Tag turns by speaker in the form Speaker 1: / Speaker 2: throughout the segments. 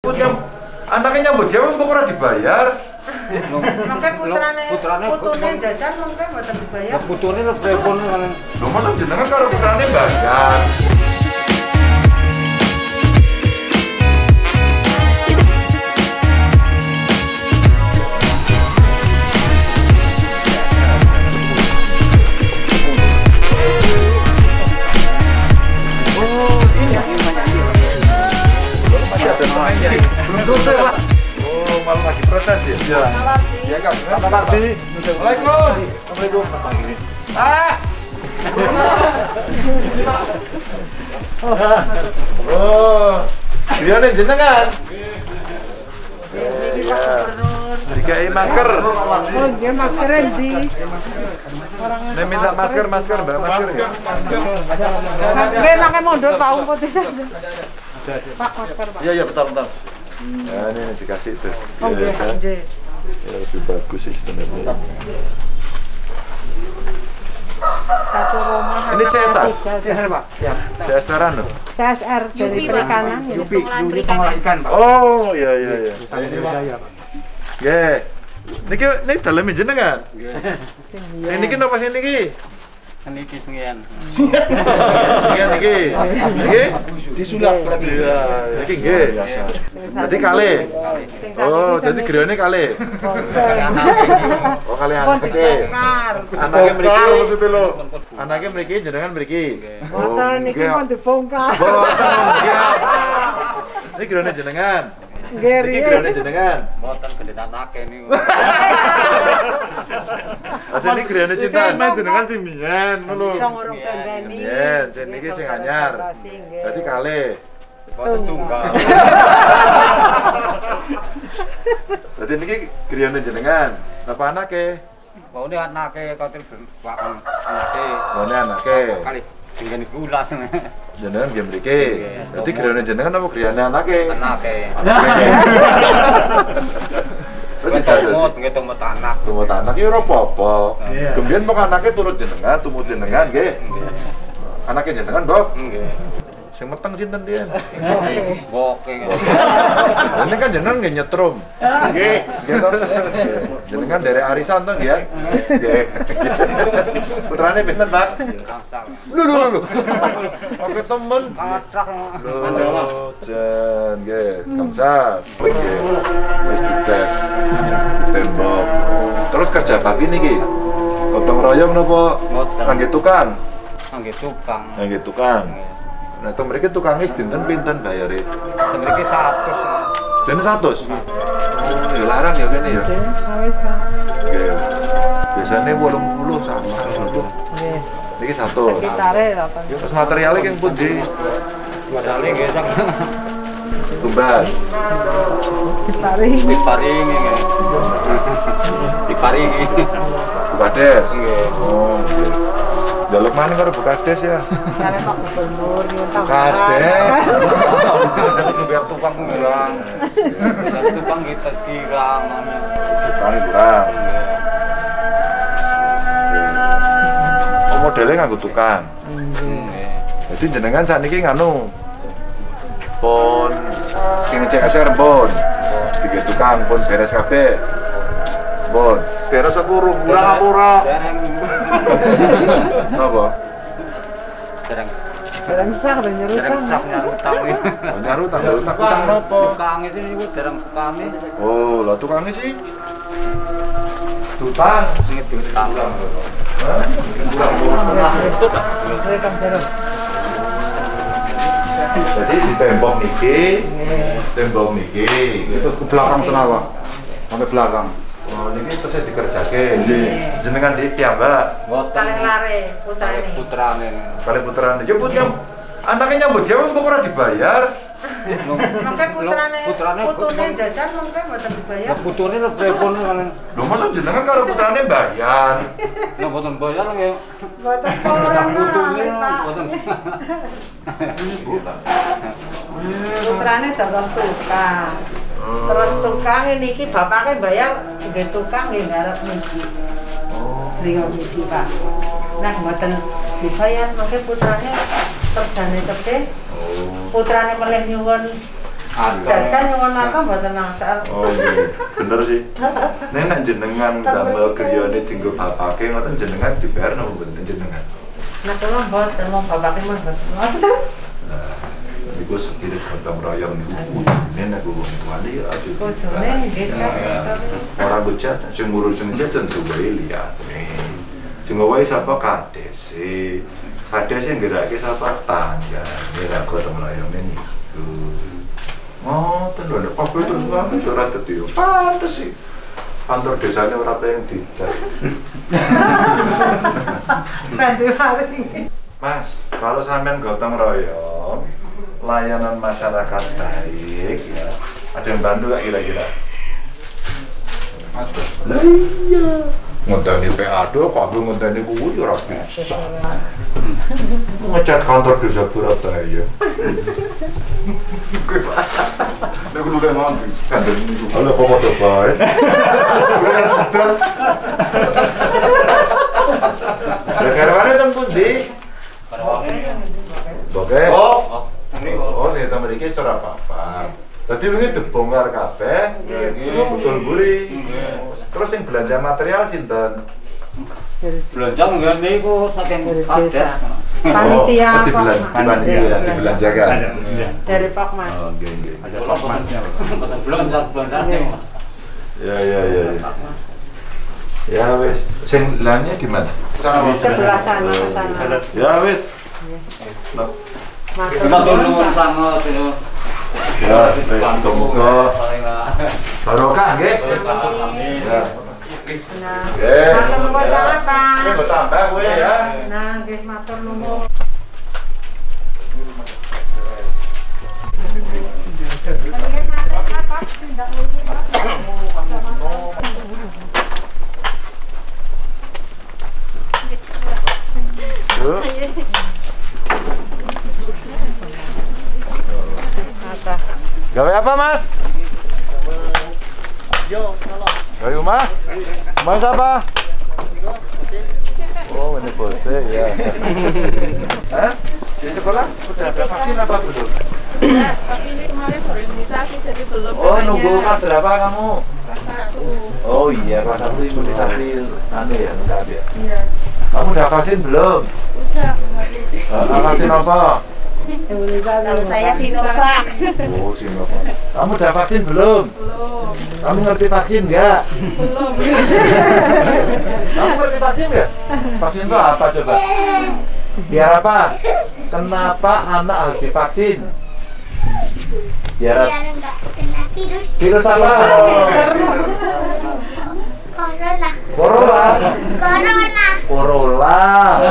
Speaker 1: Yang anaknya nyambut gawe kok ora dibayar.
Speaker 2: Mangke putune jajan mangke mboten dibayar.
Speaker 3: Putune lho pripun kan.
Speaker 1: Lho masa jenengan karo putrane bayar. Belum selesai, Pak. Oh, malah lagi protes ya? Iya. Iya, Kang. Selamat pagi. Assalamualaikum. Assalamualaikum. Ah. Oh. Dia nih jenengan. Iya. Dikai masker.
Speaker 2: Oh, nggih masker endi?
Speaker 1: Nek minta masker, Mbak, masker.
Speaker 2: Nggih, mangke mundur Pak Umput pisan. Pak, masker, Pak.
Speaker 4: Iya, bentar.
Speaker 1: Ya, ini dikasih tuh.
Speaker 2: Oh, nggih, nggih.
Speaker 1: Ya, lebih bagus sih sebenarnya.
Speaker 2: Satu rumah.
Speaker 1: Ini CSR?
Speaker 3: CSR, Pak. Ya.
Speaker 1: CSR-an loh.
Speaker 2: CSR dari perikanan.
Speaker 3: Yupi pengolah ikan, Pak.
Speaker 1: Oh, iya.
Speaker 4: Saya ini, Pak.
Speaker 1: Nggih. Niki daleme jenengan.
Speaker 2: Nggih.
Speaker 1: Niki napa sing niki?
Speaker 3: Niki sengian.
Speaker 1: Sekian niki. Niki
Speaker 4: Disulap berarti.
Speaker 1: iya. Niki nggih. Berarti kali. Oh, jadi grene kali. Oh, kali anake. Anake mriki.
Speaker 4: Maksudnya lo.
Speaker 1: Anake mriki jenengan mriki.
Speaker 2: Boten niki pun dibongkar.
Speaker 1: Ini grene jenengan.
Speaker 2: Nggih,
Speaker 1: Niki grene jenengan.
Speaker 3: Mboten gede anake niku.
Speaker 1: Asal ini grene sinten?
Speaker 4: Jenengan sing mien ngono.
Speaker 2: Urung tendeni.
Speaker 1: Yen, sing niki sing anyar. Berarti kali.
Speaker 3: Mboten tunggal.
Speaker 1: Berarti niki grene jenengan. Napa anake?
Speaker 3: Baune anake kotil bakon anake.
Speaker 1: Bone anake.
Speaker 3: Kali sing gulas.
Speaker 1: Jenengan nggih mriki. Berarti grene jenengan apa grene anake?
Speaker 3: Anake.
Speaker 1: Berarti dados
Speaker 3: Nggih tumut anak.
Speaker 1: tumut anak ya ora apa-apa. Kemudian kok anake turut jenengan, tumut jenengan nggih. Anake jenengan, Mbok.
Speaker 3: Nggih.
Speaker 1: Sing meteng sinten dian?
Speaker 3: Boke.
Speaker 1: Ini kan jenengan nggih nyetrum.
Speaker 4: Nggih.
Speaker 1: Nggih to? Jenengan dari arisan to nggih. Nggih. Putrane pinten, Pak?
Speaker 3: Langsang.
Speaker 1: Lho. Oke temen.
Speaker 3: Kathah.
Speaker 1: Lho, jen nggih, kamsat. Nggih. Wis dicek. Tembok. Terus kerja pagi niki. Gotong royong napa?
Speaker 3: Mboten.
Speaker 1: Kangge tukang.
Speaker 3: Nggih tukang.
Speaker 1: Kangge tukang. Nah, itu mereka tukangnya sedinten pinten bayare?
Speaker 3: Mriki 100.
Speaker 1: Sedene 100. Oh, ya larang ya kene ya.
Speaker 2: Wis, Pak.
Speaker 1: Nggih. Biasane 80 sama.
Speaker 2: Nggih.
Speaker 1: Niki 100.
Speaker 2: Sekitare apa?
Speaker 1: Terus materialnya yang pundi?
Speaker 3: Modale nggih sak
Speaker 1: Tumbas.
Speaker 2: Diparingi.
Speaker 3: diparingi nggih. Diparingi.
Speaker 1: Bukades.
Speaker 3: Nggih.
Speaker 1: Oh, nggih. Jaluk mana karo Bukades ya?
Speaker 2: Kare Pak Gubernur nyuntang.
Speaker 1: Kades.
Speaker 4: Jadi biar tukang ngilang.
Speaker 3: Tukang kita kirang.
Speaker 1: Tukang kurang. Oh, modelnya nganggo tukang.
Speaker 3: Nggih.
Speaker 1: Jadi jenengan sakniki nganu pun sing ngecek SR pun tiga tukang pun beres kabeh pun
Speaker 4: Beres aku kurang apa ora?
Speaker 3: Dereng.
Speaker 1: apa?
Speaker 3: Dereng.
Speaker 2: Dereng sak dan nyurutan.
Speaker 3: Dereng sak nyarutang iki.
Speaker 1: Nyaru utang apa?
Speaker 3: Tukang iki niku dereng sukame.
Speaker 1: Oh, lah tukangnya sih tutang
Speaker 3: Sing diutang.
Speaker 2: Rekam jarum.
Speaker 1: jadi di tembok niki
Speaker 4: Itu ke belakang sana, Pak. Sampai belakang.
Speaker 1: oh niki terus dikerjake jenengan di piyambak
Speaker 2: Kaleng lare putrane.
Speaker 3: Putrane.
Speaker 1: kali putrane ya put yang anaknya nyambut gawe kok ora dibayar.
Speaker 2: Mangke putrane
Speaker 3: Putrane
Speaker 2: putune jajan mangke mboten dibayar.
Speaker 3: Putune lho pripun kan.
Speaker 1: Lho masa jenengan karo putrane bayar.
Speaker 3: Nek boten bayar nggih.
Speaker 2: Mboten orang
Speaker 3: Putune
Speaker 2: Pak.
Speaker 3: boten.
Speaker 2: Putrane terus tukang. Terus tukang niki bapake bayar nggih tukang nggih ngarep niki. Beliau misi Pak. Nah mboten dibayar mangke putrane kerjane tebih. Putrane melih nyuwun Jajan nyuwun apa mboten nangsal.
Speaker 1: Oh iya, bener sih. Nek jenengan damel griyane dienggo bapake ngoten jenengan dibayar napa mboten jenengan?
Speaker 2: Nek kula mboten wong bapake mah mboten.
Speaker 1: Iku spirit gotong royong niku kudune nek wong tuane ya aja.
Speaker 2: Kudune nggih Cak.
Speaker 1: Ora bocah sing ngurusin jajan duwe liyane. Sing wae sapa kades e. Kades sing ngerake sapa tangga. Ora gotong royong niku. Ngoten lho, kok terus wae ora dadi yo. Pantes sih. Kantor desanya ora pengen dicat.
Speaker 2: Bantu mari.
Speaker 1: Mas, kalau sampean gotong royong, layanan masyarakat baik ya. Ada yang bantu gak kira-kira? Ada. Lah iya. Ngenteni PA do, kok aku ngenteni kuwi ora bisa. Ngecat kantor desa Surabaya.
Speaker 4: Nek kudu le mau kandel niku.
Speaker 1: Halo, kok mau bae?
Speaker 4: Ora sadar.
Speaker 1: Garwane teng pundi? Boke.
Speaker 4: Oh.
Speaker 1: Oh, nek ta mriki ora apa-apa. Dadi wingi dibongkar kabeh, nggih, betul mburi. Terus sing belanja material sinten?
Speaker 3: Belanja enggak niku saking
Speaker 2: Desa.
Speaker 3: Panitia.
Speaker 2: Panitia
Speaker 1: Dibelanjakan.
Speaker 2: dari Pak Mas.
Speaker 1: Oh, nggih.
Speaker 3: Ada Pak Masnya. Belanja.
Speaker 1: Ya. Ya wis, sing lainnya gimana?
Speaker 2: Sebelah sana ke sana.
Speaker 1: Ya wis.
Speaker 3: Kita tolong sama sini.
Speaker 1: Ya, wis muga-muga barokah nggih. Ya.
Speaker 2: Nah,
Speaker 1: Nggih.
Speaker 2: matur nuwun sangat, Pak.
Speaker 1: Nggih, tambah kowe ya.
Speaker 2: Nah, nggih matur nuwun.
Speaker 1: Gawe apa, Mas?
Speaker 5: Yo, tolong.
Speaker 1: Gawe rumah? Mas apa? Oh, ini bose ya. Hah? Di sekolah udah ada vaksin apa belum?
Speaker 6: Enggak, tapi ini kemarin baru imunisasi jadi belum.
Speaker 1: Oh,
Speaker 6: katanya.
Speaker 1: nunggu kelas berapa kamu?
Speaker 6: Kelas 1.
Speaker 1: Oh iya, kelas 1 imunisasi anu ya, saat ya.
Speaker 6: Iya.
Speaker 1: Kamu udah vaksin belum?
Speaker 6: Udah kemarin.
Speaker 1: Vaksin apa?
Speaker 6: Kalau saya Sinovac.
Speaker 1: Oh, Sinovac. Kamu udah vaksin belum?
Speaker 6: Belum.
Speaker 1: Kamu ngerti vaksin nggak?
Speaker 6: Belum.
Speaker 1: Kamu ngerti vaksin nggak? Vaksin itu apa coba? Biar apa? Kenapa anak harus divaksin? Biar
Speaker 7: Enggak kena virus
Speaker 1: virus apa?
Speaker 7: corona.
Speaker 1: Corona.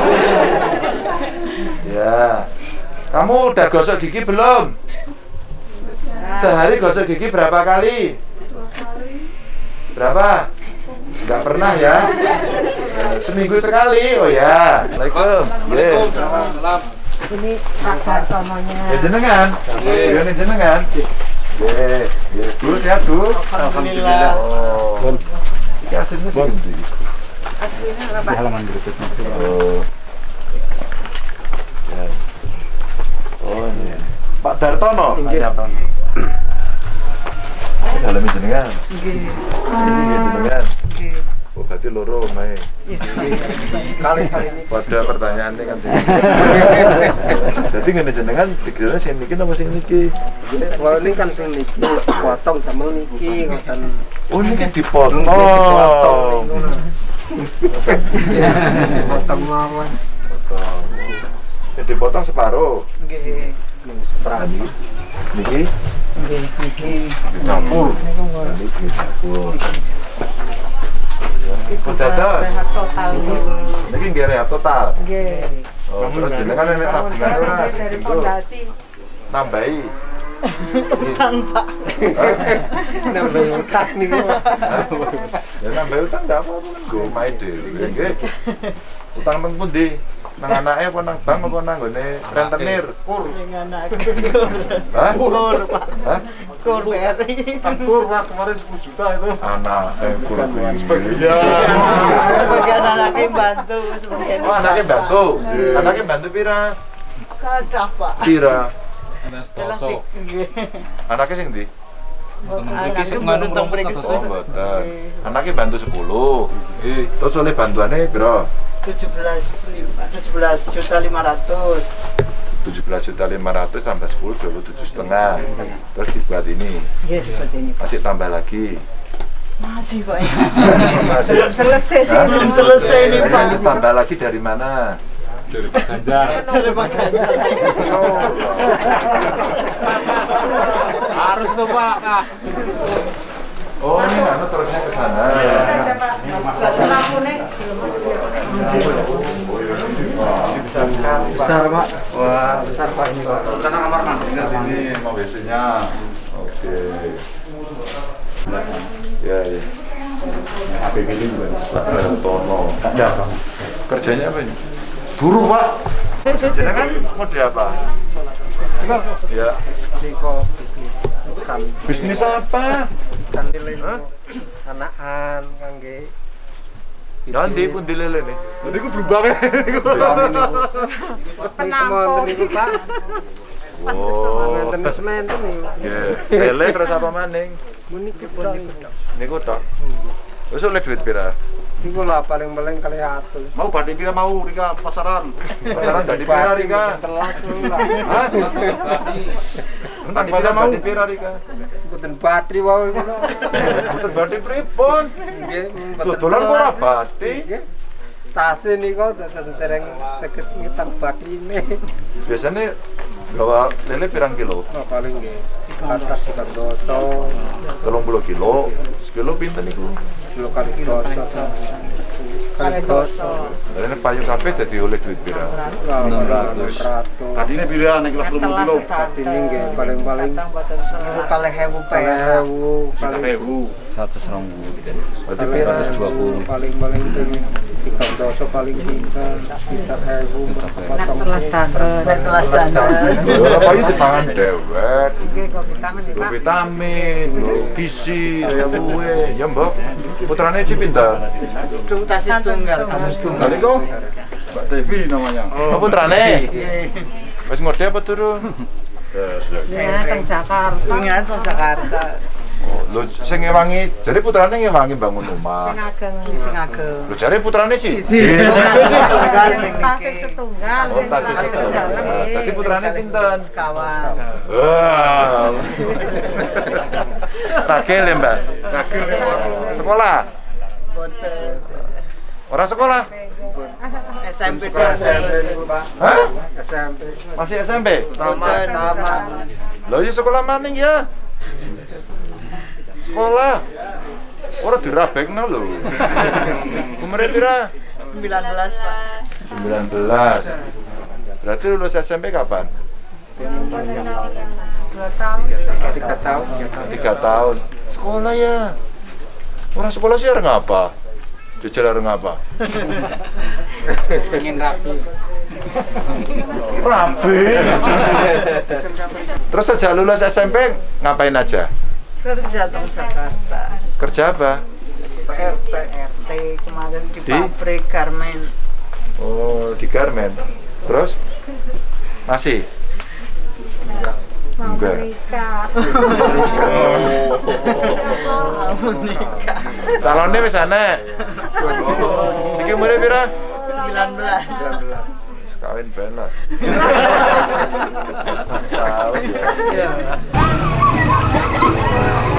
Speaker 1: Ya. Kamu udah gosok gigi belum? Sehari gosok gigi berapa kali?
Speaker 6: 2 kali.
Speaker 1: Berapa? Enggak pernah ya? Seminggu sekali. Oh ya. Assalamualaikum.
Speaker 3: Waalaikumsalam.
Speaker 2: Ini Pak Hartononya.
Speaker 1: Ya jenengan. Ya jenengan. Ya, Bu sehat, Bu.
Speaker 5: Alhamdulillah.
Speaker 1: Oh. Iki aslinya sih endi?
Speaker 2: Aslinya apa, Pak?
Speaker 4: Halaman berikutnya.
Speaker 1: Oh. Ya. Oh, ini. Pak Dartono. Dalam jenengan.
Speaker 2: Nggih.
Speaker 1: Ini jenengan.
Speaker 2: Nggih.
Speaker 1: Oh, berarti loro omahe.
Speaker 5: Kali-kali ini.
Speaker 1: Pada pertanyaannya kan sih. Jadi ngene jenengan pikirane sing niki napa sing niki?
Speaker 5: Wah, ini kan sing niki potong damel niki ngoten.
Speaker 1: Oh, niki dipotong.
Speaker 5: Dipotong. Potong mawon.
Speaker 1: Potong. Ini dipotong separuh.
Speaker 5: Nggih. Ning seprani.
Speaker 1: Niki
Speaker 5: Nggih, niki.
Speaker 1: dicampur. Dan niki dicampur. Sudah terus.
Speaker 2: Rehat total nggih.
Speaker 1: Niki nggih rehab total.
Speaker 2: Nggih.
Speaker 1: Oh, terus jenengan nek tabungan ora
Speaker 2: Dari fondasi.
Speaker 1: nambahi.
Speaker 2: Utang, Pak.
Speaker 5: Nambah utang niku.
Speaker 1: Ya nambah utang ndak apa-apa kan go omahe dhewe nggih. Utang nang pundi? Nang anake apa nang bank apa nang gone rentenir?
Speaker 2: Ning anak
Speaker 1: Hah?
Speaker 2: kur, Pak.
Speaker 1: Hah?
Speaker 2: Kur BRI.
Speaker 4: Kur Pak, kemarin 10 juta itu.
Speaker 1: Anak kur.
Speaker 4: Sebagian.
Speaker 2: Sebagian anaknya bantu, sebagian
Speaker 1: Oh, anaknya bantu. Anaknya bantu pira?
Speaker 2: kadah, Pak.
Speaker 1: Pira?
Speaker 8: Stoso.
Speaker 1: Anaknya sing ndi?
Speaker 8: Iki sik nganu mriki.
Speaker 1: Oh, mboten. Anaknya bantu 10. Terus oleh bantuannya piro?
Speaker 2: 17.500.000.
Speaker 1: 17.500.000 tambah 10, 27,5. Terus dibuat ini.
Speaker 2: Iya, seperti ini.
Speaker 1: Masih tambah lagi.
Speaker 2: Masih Pak. Belum selesai sih, belum selesai nih Pak.
Speaker 1: Terus tambah lagi dari mana?
Speaker 8: Dari Pak Ganjar.
Speaker 2: Dari Pak Ganjar.
Speaker 8: Harus tuh Pak.
Speaker 1: Oh, ini anu terusnya ke sana.
Speaker 5: Besar Pak. Wah, besar Pak ini Pak.
Speaker 4: Karena kamar mandinya sini, mau WC-nya.
Speaker 1: Oke. Ya, ya.
Speaker 4: APBD juga.
Speaker 1: Tono.
Speaker 4: Ada apa?
Speaker 1: Kerjanya apa ini?
Speaker 4: Buruh Pak.
Speaker 1: Jenengan mode apa? Ya.
Speaker 5: Niko bisnis ikan.
Speaker 1: Bisnis apa?
Speaker 5: Ikan lele.
Speaker 1: Hah?
Speaker 5: Anakan kangge.
Speaker 1: Nanti pun dilele nih.
Speaker 4: Jadi aku berubah ya.
Speaker 5: Penampung niku Pak.
Speaker 1: Wow.
Speaker 5: Semen-semen nih.
Speaker 1: Ya. Lele terus apa maning?
Speaker 5: Muniki tok.
Speaker 1: Niku tok. Wis oleh duit pira?
Speaker 5: Iku lah paling-paling kali 100.
Speaker 4: Mau badhe pira mau Rika pasaran.
Speaker 1: Pasaran dadi pira Rika?
Speaker 5: Telas lah.
Speaker 1: Hah? Entang pasar mau pira Rika?
Speaker 5: Mboten batri wae ngono.
Speaker 1: Mboten bathi pripun?
Speaker 5: Nggih,
Speaker 1: Dodolan kok ora bathi?
Speaker 5: Nggih. Tase niku sesentereng saged ngitang bathine.
Speaker 1: Biasanya gawa lele pirang kilo?
Speaker 5: Nah, paling nggih. Katak tukang doso,
Speaker 1: 30 kilo. Sekilo pinten niku?
Speaker 5: kilo kali doso. Kali doso.
Speaker 1: Lele payu kabeh dadi oleh duit pira?
Speaker 5: 600.
Speaker 4: Tadine pira nek 20 kilo.
Speaker 5: Ini nggih paling-paling
Speaker 2: Kalih 1.000 perak.
Speaker 5: 1.000.
Speaker 8: 120.
Speaker 1: Berarti pira?
Speaker 8: 120.
Speaker 5: Paling-paling tinggi. Tukang doso paling pinter sekitar 1.000.
Speaker 2: Nek telas standar.
Speaker 1: Ora payu dipangan dewek.
Speaker 2: Nggih kok vitamin nih Pak.
Speaker 1: Vitamin, gizi, kaya kuwe. Ya, Mbok. Putrane iki pinter.
Speaker 2: Tasis tunggal.
Speaker 4: Tadi kok Mbak Devi namanya.
Speaker 1: Oh, putrane. Wis ngode apa durung?
Speaker 2: Ya, teng Jakarta. Ingat teng Jakarta.
Speaker 1: Oh, lho sing ngewangi, jare putrane ngewangi bangun omah.
Speaker 2: Sing ageng.
Speaker 1: Lho jare putrane siji.
Speaker 2: Tunggal sing niki. Setunggal.
Speaker 1: Oh, tasih setunggal. Dadi putrane pinten?
Speaker 2: Kawan.
Speaker 1: Wah. Ragil ya, Mbak?
Speaker 4: Ragil ya, Pak.
Speaker 1: Sekolah?
Speaker 2: Boten.
Speaker 1: Ora sekolah?
Speaker 2: SMP
Speaker 5: SMP niku Pak.
Speaker 1: Hah?
Speaker 5: SMP.
Speaker 1: Masih SMP?
Speaker 2: Taman.
Speaker 1: Lho ya sekolah maning ya. Sekolah. Ora dirabekno lho. Umure pira?
Speaker 2: 19 Pak.
Speaker 1: 19. Berarti lulus SMP kapan?
Speaker 2: 2 tahun.
Speaker 5: 3 tahun.
Speaker 1: 3 tahun. Sekolah ya. Orang sekolah sih areng apa? Jajal areng apa?
Speaker 5: Ingin rapi.
Speaker 1: Rapi. Terus sejak lulus SMP ngapain aja?
Speaker 2: Kerja teng Jakarta.
Speaker 1: Kerja apa?
Speaker 2: PRT kemarin di
Speaker 1: Di?
Speaker 2: pabrik garmen.
Speaker 1: Oh, di garmen. Terus? Masih? Enggak. Calonnya wis ana. Siki umure pira?
Speaker 2: 19.
Speaker 1: Kawin ben lah. Tahun ya.